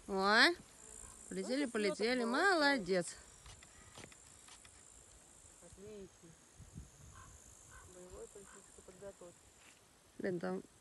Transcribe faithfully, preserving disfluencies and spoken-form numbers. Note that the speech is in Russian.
Ой, полетели, полетели, молодец. Отлично. Боевой политической подготовки. Блин, там